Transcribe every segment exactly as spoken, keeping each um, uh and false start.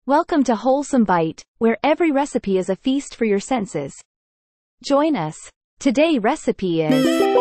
Welcome to Wholesome Bite, where every recipe is a feast for your senses. Join us. Today's recipe is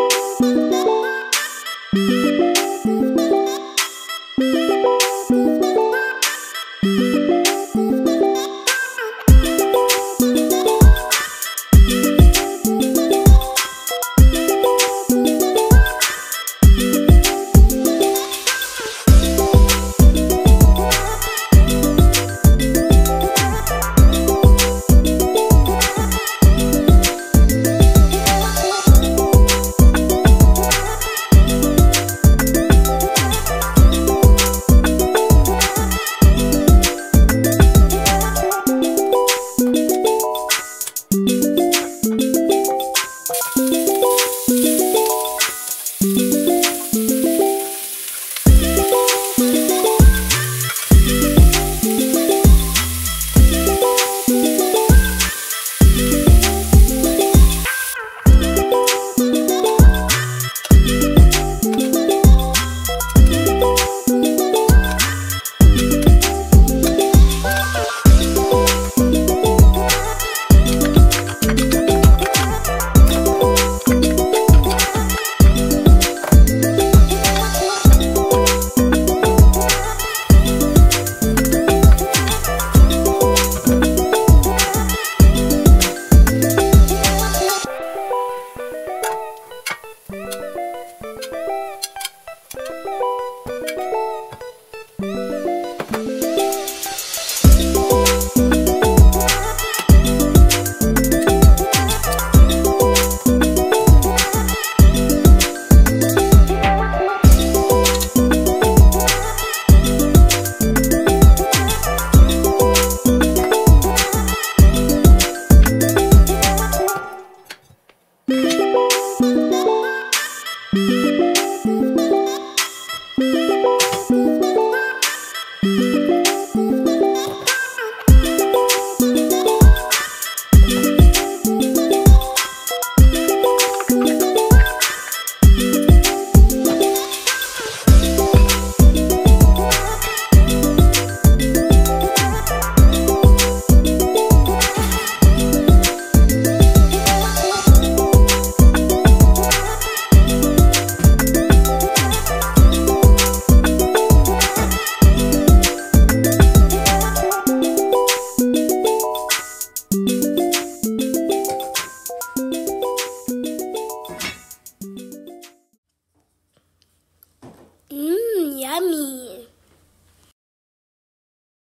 Mmm, yummy.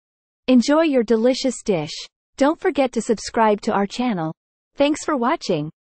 Enjoy your delicious dish. Don't forget to subscribe to our channel. Thanks for watching.